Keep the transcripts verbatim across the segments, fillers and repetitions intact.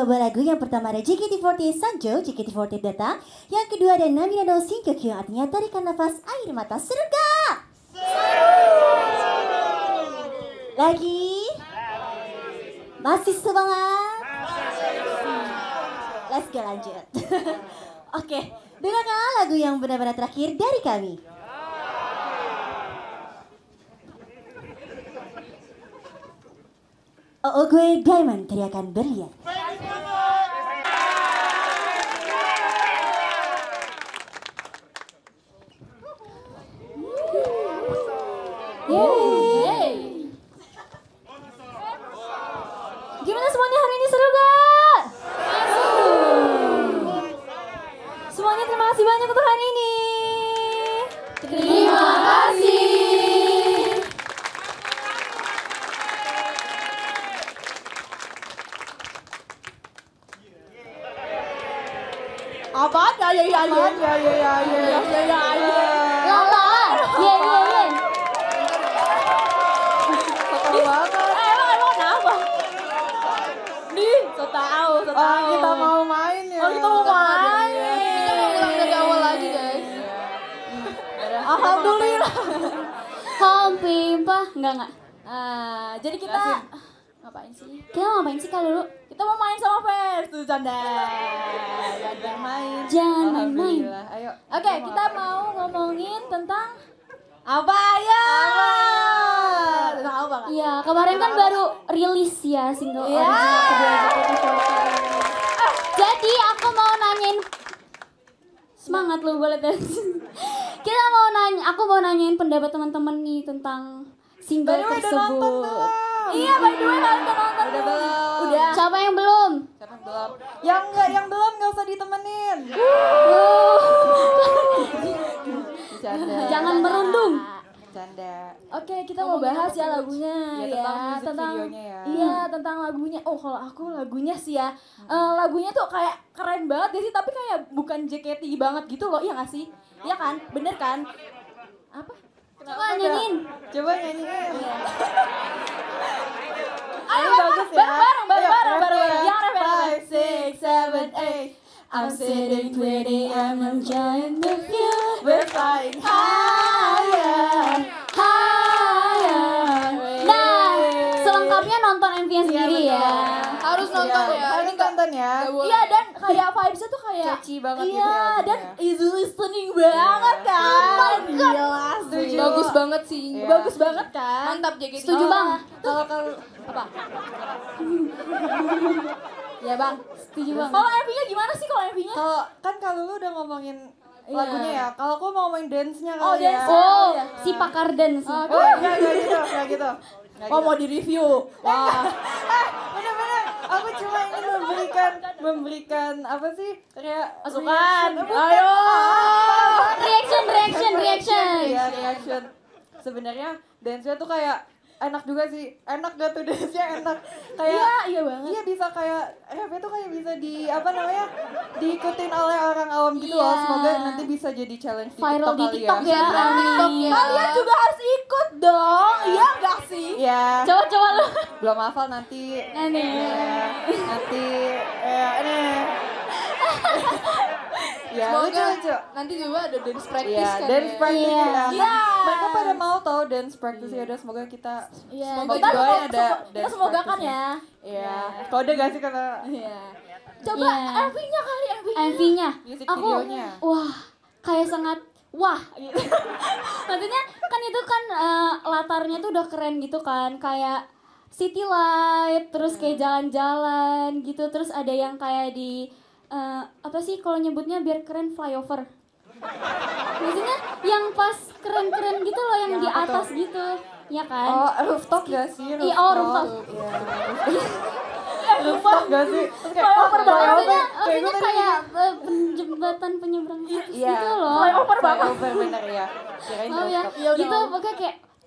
buah lagu. Yang pertama ada J K T empat puluh delapan Sanjo, J K T empat puluh delapan datang. Yang kedua ada Namina no Shinkyoku yang artinya tarikan nafas air mata. Seru gak? Lagi? Masih semangat? Let's go lanjut. Oke, dengarkan lagu yang benar-benar terakhir dari kami. Oh, oh gue Diamond teriakan berlian. Yeay. Gimana semuanya hari ini, seru gak? Semuanya terima kasih banyak untuk hari ini. Terima kasih. Apa? Ya ya ya ya ya ya ya ya ya ya ya. Lala. Ye ye ye. Tahu banget. Eh, emang emang kenapa? Nih, So tahu, so oh, tahu. kita mau main ya. Oh, kita mau main. Kita mau ulang dari awal lagi, guys. Alhamdulillah. Hampir, enggak enggak. Ah, jadi kita Jelasin. ngapain sih? Kita mau ngapain sih kalau lu? Kita mau main sama fans tuh, canda. Jangan main. Jangan main-main. Alhamdulillah. Ayo. Oke, kita mau ngomongin tentang apa ya? Tentang apa Kak? Iya, kemarin kan baru rilis ya single Iya. original kedua J K T empat puluh delapan. Jadi aku mau nanyain semangat lu boleh deh. Kita mau nanya, aku mau nanyain pendapat teman-teman nih tentang single By the way, udah tersebut. nonton belum? Iya, by the way kalian udah nonton Udah belum? Udah. Siapa yang belum? Siapa yang belum? Yang enggak, yang belum enggak usah ditemenin. Bercanda. Jangan merundung. Bercanda. Oke, kita mau bahas ya lagunya Ya, ya, tentang music tentang videonya ya. Iya, tentang lagunya. Oh, kalau aku lagunya sih ya, eh, lagunya tuh kayak keren banget ya sih, tapi kayak bukan J K T banget gitu loh, iya nggak sih? Iya kan? Bener kan? Apa? Coba nyanyiin. Coba nyanyiin. Ayo, Ini bareng, bagus ya. bareng, bareng, bareng, Ayo, bareng, ref bareng, ya. bareng. Yang ref, ref, Five, six, seven, eight. I'm sitting pretty, I'm enjoying the view. We're flying higher, Higher. Nah, selengkapnya nonton M V-nya sendiri Iya, ya. betul. Harus nonton ya. Harus nonton ya. Iya, dan kayak vibes-nya tuh kayak Catchy banget iya, gitu ya lagunya. dan easy listening banget kan. Gila, Setuju. Bagus banget sih. Iya. Bagus banget kan. Mantap J K T. Setuju Oh, bang. Kalau kalau Apa? Ya bang, Setuju bang. kalau M V-nya gimana sih kalau M V-nya? kalau kan kalau lu udah ngomongin Iya. lagunya ya. Kalau aku mau ngomongin dance-nya Oh, kali ya. dance. Oh, Iya. si pakar dance. Oh, Oh, enggak enggak gitu, enggak gitu. Enggak Oh, gitu. mau di-review. Wah. Bener-bener, aku cuma ingin memberikan memberikan apa sih kayak Masukan. reaction. Ayo. Reaction, reaction, reaction. Iya, reaction. Sebenarnya dance-nya tuh kayak enak juga sih. Enak gak tuh dance-nya enak. Kayak Iya, iya banget. Iya bisa kayak rapnya tuh kayak bisa di apa namanya diikutin oleh orang awam gitu loh. Iya. Semoga nanti bisa jadi challenge di Viral TikTok di kali TikTok ya. Viral di TikTok Amin. Kalian juga harus ikut dong. Iya enggak sih? Ya. Coba coba lu. Belum hafal nanti. Nanti. Ya, nanti ya ini. Ya, lucu lucu. Nanti juga ada dance Iya, dance practice Iya. ya. Iya. Mereka pada mau tau dance practice ya. Udah semoga kita Iya, semoga kita doain semoga- ada semoga- kita dance semoga kan practice-nya. ya. Iya. Kode gak sih kata Iya. Coba Iya. M V-nya kali M V-nya. M V-nya. music Aku videonya? wah, kayak sangat wah gitu. Maksudnya kan itu kan eh, latarnya tuh udah keren gitu kan, kayak city light, terus kayak jalan-jalan gitu, terus ada yang kayak di eh, apa sih kalau nyebutnya biar keren flyover. Maksudnya yang pas keren-keren gitu loh, yang Yang di apa atas tuh? gitu, ya kan? Oh, rooftop gak sih? Iya, oh, rooftop. Iya. Rooftop gak sih? Terus kayak, Flyover oh, banget. flyover. Maksudnya, Kayak maksudnya gue tadi kayak eh, penjembatan penyeberangan arus Iya, gitu loh. Flyover banget. Flyover bener ya. Kirain Oh ya, rooftop. gitu pokoknya kayak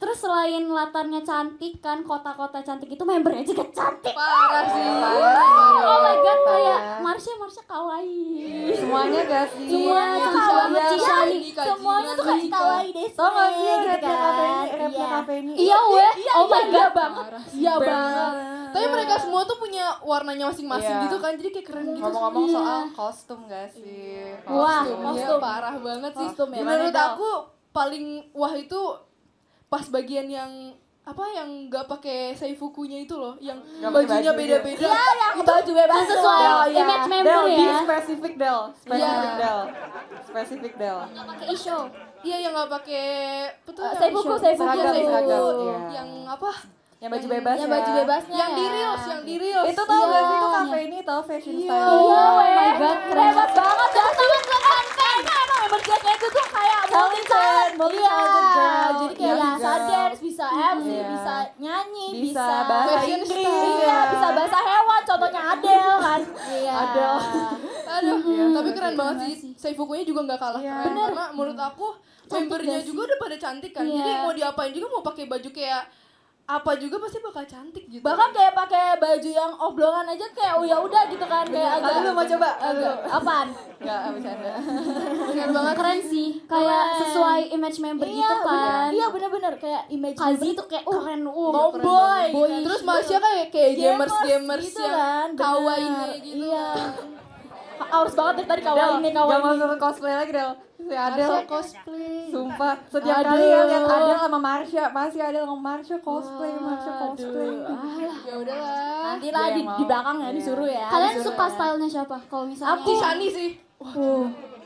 Terus selain latarnya cantik kan, kota-kota cantik itu membernya juga cantik. Parah sih. Oh my god, Parah. kayak Marsha, Marsha kawaii. Semuanya gak sih? Semuanya Yang kawaii. yang- Cici. Semuanya tuh kayak kawaii deh. Tau gak sih gitu rapnya kan. kafe ini? Rapnya Iya. kafe ini. Iya weh, oh my iya god. banget. Iya banget. Tapi mereka semua tuh punya warnanya masing-masing Iya. gitu kan, jadi kayak keren gitu. Ngomong-ngomong Iya. soal kostum gak sih? Wah, Kostumnya kostum. parah banget sih. Kostum ya. Menurut Gimana, Del? aku paling wah itu pas bagian yang apa yang nggak pakai seifukunya itu loh, yang Nggak pakai bajunya baju, beda-beda. Iya, yang baju bebas Sesuai doang, iya. image member Del, be ya. spesifik Del, spesifik Iya. Del, spesifik Del. Nggak pakai isu. Iya yang nggak pakai betul Eh, yang seifuku, show. seifuku. Iya, Seragam, seifuku. seragam, iya. Yang apa? Yang baju bebas Yang ya. baju bebasnya. Yang di ya. reels, yang di reels. Itu tau gak sih, itu Iya. kafe ini tau fashion Iya. style. Iya, Oh weh. my god, keren Hebat banget. Dan sangat keren. Karena emang member J K itu tuh kayak multi talent. multi Iya. talented girl. Jadi kayak Iya, bisa girl. dance, bisa M C, Iya. bisa nyanyi, Bisa bisa bahasa fashion Inggris. style. Iya, bisa bahasa hewan. Contohnya Adele kan. Iya. Adele. Aduh, Iya, tapi keren sih. banget sih. Seifukunya juga nggak kalah Iya. keren. Karena menurut aku membernya gak sih? juga udah pada cantik kan. Iya. Jadi mau diapain juga, mau pakai baju kayak apa juga pasti bakal cantik gitu. Bahkan kayak pakai baju yang oblongan aja kayak oh ya udah gitu kan kayak agak Aku lu mau coba? agak apaan? Enggak, bercanda. bener banget Keren sih, kayak Keren. sesuai image member gitu kan. bener. Iya bener-bener kayak image Kazi tuh kayak uh, keren, uh, tomboy. boy. gitu. Terus Masya kayak kayak gamers gamers gitu yang kan, bener. kawaii gitu. Iya. kan. Harus banget dari tadi kawaii nih Gak kawaii. mau suruh cosplay lagi Del. Si Adele. Masya cosplay. Sumpah, setiap Aduh. kali ya lihat Adele sama Marsha, masih Adele sama Marsha cosplay, Marsha cosplay. Ya udahlah. Nanti lah Dia di, yang mau. di belakang ya Iya. disuruh ya. Kalian disuruh suka ya. stylenya siapa? Kalau misalnya Aku Shani sih. Uh,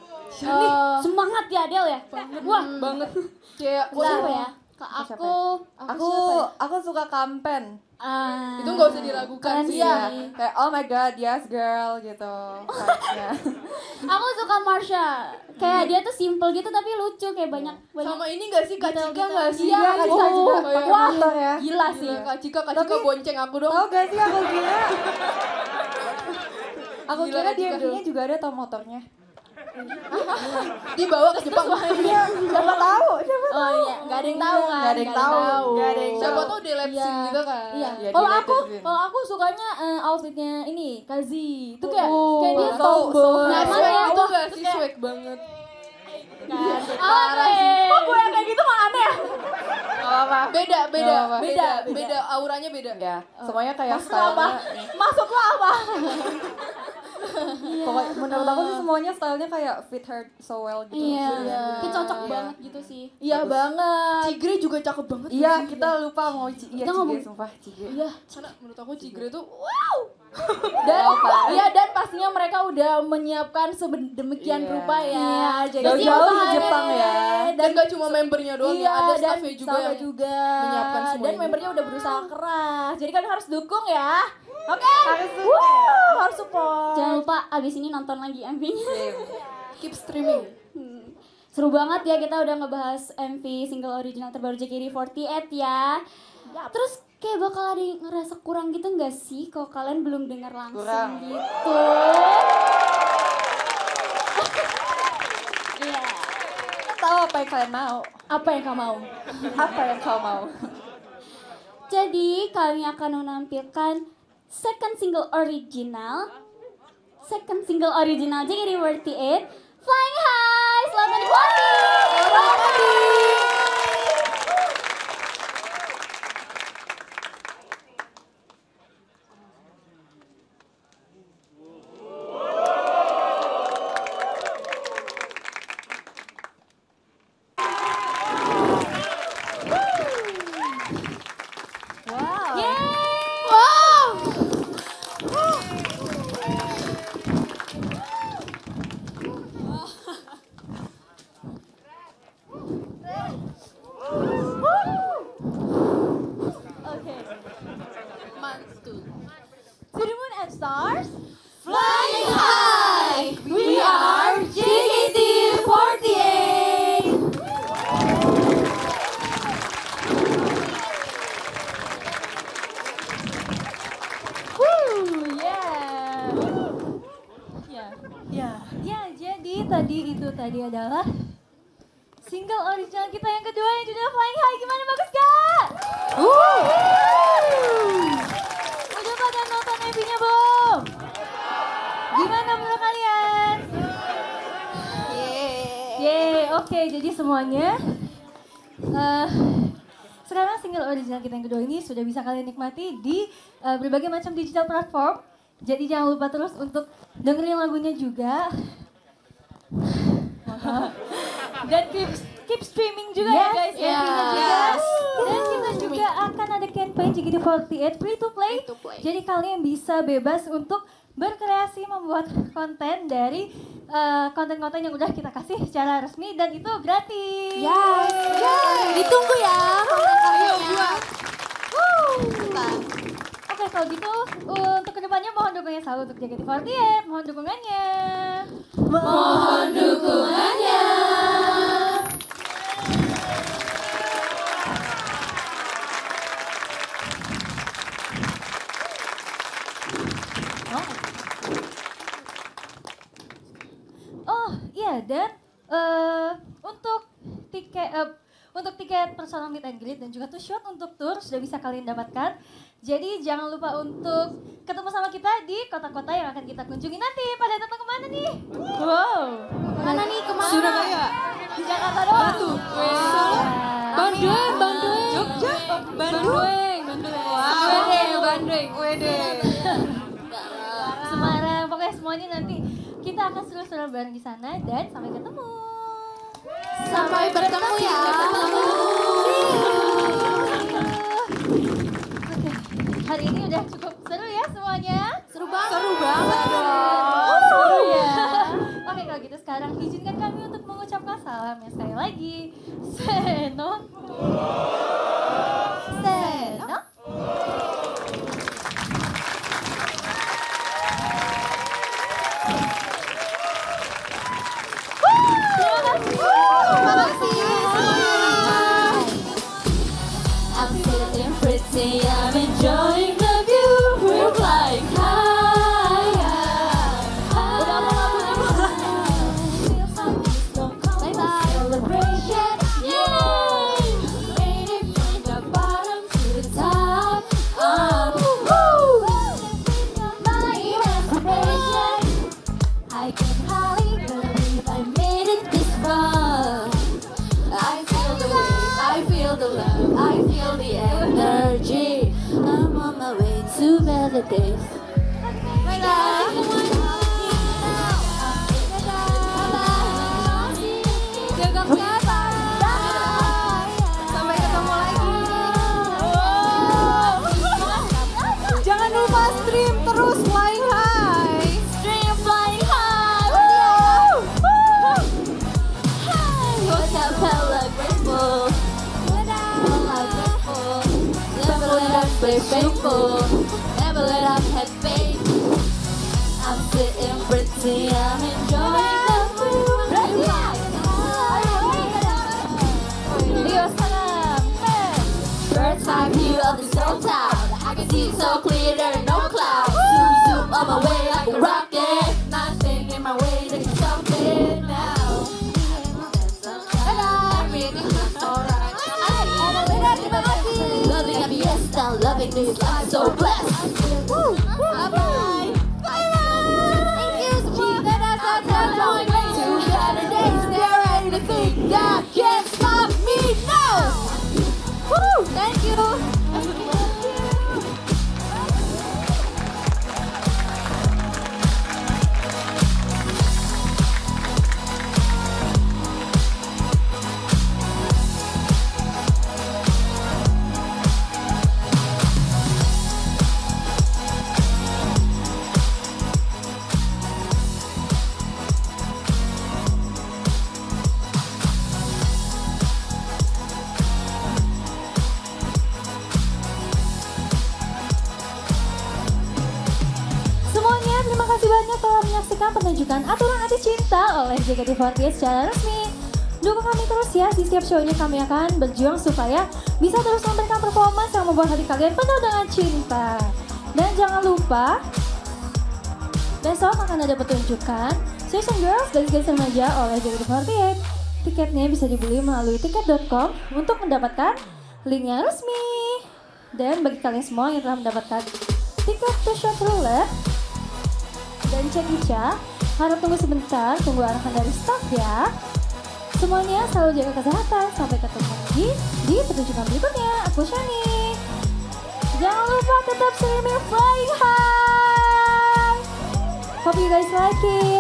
Eh, semangat ya Adele ya? Wah, Banget. Kayak siapa ya? Ke Siapa aku, Aku aku suka kampen. ah, itu nggak usah diragukan keren sih. sih. Ya. Kayak oh my god, yes girl gitu. vibes-nya. Aku suka Marsha. Kayak dia tuh simple gitu tapi lucu, kayak banyak banyak. Sama ini gak sih Kak Gitu, Cika gitu. gak sih? Iya, Kak Kak Cika Cika. juga. Pakai Kayak- motor ya. Gila sih. Iya, Kak Cika, Kak Cika Tapi- bonceng aku dong. Tahu gak sih aku kira Aku Gila, kira Kak di Cika. M V-nya juga ada tau motornya. Dibawa ke Jepang. Iya, siapa tahu? Siapa Oh iya, nggak ada yang tahu kan? Nggak ada yang tahu. Nggak ada yang Siapa tahu. tuh di lab Iya. scene gitu kan. Iya. Ya, Kalau di aku, latest kalau aku sukanya eh, outfitnya ini Kazi. Itu kayak Oh, kayak dia so- tomboy. so- Nah, Emang swag ya? itu Wah, gak terus sih kayak- swag banget. kan. Parah sih. Kok gue yang kayak gitu mah aneh ya? Gak apa-apa. Beda, beda, Nggak apa-apa. beda, Beda, beda, auranya beda. Ya, semuanya kayak Maksud lo apa? stylenya. Maksud lo apa? Pokoknya menurut aku sih semuanya stylenya kayak fit her so well gitu. Iya, Iya. kayak cocok Iya. banget gitu sih. Iya banget. Cigre juga cakep banget. Iya, kita lupa mau Ci- iya Kita Cige, ngomong- sumpah Cige. Iya. Karena menurut aku Cigre tuh Dan Apa? iya dan pastinya mereka udah menyiapkan sedemikian Iya. rupa ya. Iya, Jadi jauh-jauh ke usahanya- Jepang ya. dan gak cuma membernya doang Iya, ya, ada dan staffnya juga staffnya yang juga. menyiapkan semua Dan ini. membernya udah berusaha keras. Jadi kalian harus dukung ya. Oke. Harus Wuh, harus support. Jangan lupa abis ini nonton lagi M V-nya. keep streaming. Seru banget ya, kita udah ngebahas M V single original terbaru J K D empat delapan ya. Yap. Terus kayak bakal ada yang ngerasa kurang gitu nggak sih kalau kalian belum dengar langsung Kurang. gitu? Iya. Tahu apa yang kalian mau? Apa yang kamu mau? Apa yang kau mau? Jadi kami akan menampilkan second single original, second single original J K D empat delapan, Flying High. Selamat menikmati. Selamat menikmati. Oke. Mantul. To the moon and stars. Flying high, we are J K D empat delapan. Woo, yeah. Ya. Ya. Ya, jadi tadi itu tadi adalah single original kita yang kedua yang judulnya Flying High. Gimana, bagus gak? Uh. Udah pada nonton M V-nya belum? Gimana menurut kalian? Yeay, oke, jadi semuanya uh, sekarang single original kita yang kedua ini sudah bisa kalian nikmati di uh, berbagai macam digital platform. Jadi jangan lupa terus untuk dengerin lagunya juga. Dan keep, keep streaming juga Yes, ya guys. yes. juga. Dan kita juga akan ada campaign J K T empat delapan free to play. Free to play. Jadi kalian bisa bebas untuk berkreasi membuat konten dari uh, konten-konten yang udah kita kasih secara resmi dan itu gratis. Yes. Ditunggu ya konten-kontennya. Oke, kalau gitu untuk kedepannya mohon dukungannya selalu untuk J K T empat delapan. Mohon dukungannya. Mohon dukungannya. Oh iya, dan eh, untuk tiket eh, untuk tiket personal meet and greet dan juga two shot untuk tour sudah bisa kalian dapatkan. Jadi jangan lupa untuk ketemu sama kita di kota-kota yang akan kita kunjungi nanti. Pada datang kemana nih? Wow. Mana nih? Kemana? Surabaya. Di Jakarta doang. Batu. Wow. Bandung, Bandung. Jogja. Bandung. Bandung. Wow. Bandung. Wede. Semarang, pokoknya semuanya nanti kita akan seru-seru bareng di sana dan sampai ketemu. Sampai bertemu ya. Oke, hari ini udah cukup seru ya semuanya. Seru banget. Seru banget dong. Oh, seru ya. Oke, kalau gitu sekarang izinkan kami untuk mengucapkan salam ya sekali lagi. Seno. Seno. I'm sitting pretty, I'm enjoying the view. We're flying higher. Udah Bye bye. Celebration, yay! Waiting from the bottom to the top. Oh, woo! My emancipation. I can hardly believe I made it this far. I feel the wave, I feel the love, I feel the energy. I'm on my way to better days. Bye Jaga kesehatan. Sampai ketemu lagi. Jangan lupa stream terus Flying High. Stream flying high. Look how hella grateful. Hella grateful. Never let us play faithful. Never let us have faith. I'm sitting pretty. I'm enjoying the food. Bird's eye view of the snow town. I can see so clear, there are no clouds. Zoom, zoom on my way like a rocket. Nothing in my way, they can stop it now. Everything is alright. Loving a fiesta, loving this life, so blessed. Bye bye. Bye bye. Thank you, Keep that ass on time, going to better days. There ain't a thing that can stop me now. Woo! Thank you. Semuanya terima kasih banyak telah menyaksikan pertunjukan Aturan Hati Cinta oleh J K T empat delapan secara resmi. Dukung kami terus ya, di setiap show ini kami akan berjuang supaya bisa terus memberikan performance yang membuat hati kalian penuh dengan cinta. Dan jangan lupa, besok akan ada pertunjukan Session Girls Gadis-Gadis Remaja oleh J K T empat delapan. Tiketnya bisa dibeli melalui tiket dot com untuk mendapatkan link yang resmi. Dan bagi kalian semua yang telah mendapatkan tiket Tasha Thriller dan Cekica, harap tunggu sebentar, tunggu arahan dari staff ya. Semuanya selalu jaga kesehatan. Sampai ketemu lagi di pertunjukan berikutnya. Aku Shani. Jangan lupa tetap streaming Flying High. Hope you guys like it.